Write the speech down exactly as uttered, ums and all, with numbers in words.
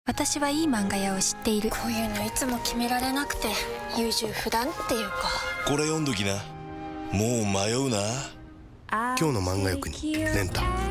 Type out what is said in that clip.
私はいい漫画屋を知っている。 こういうのいつも決められなくて優柔不断っていうか。 これ読んどきな。もう迷うな。 今日の漫画欲にレンタ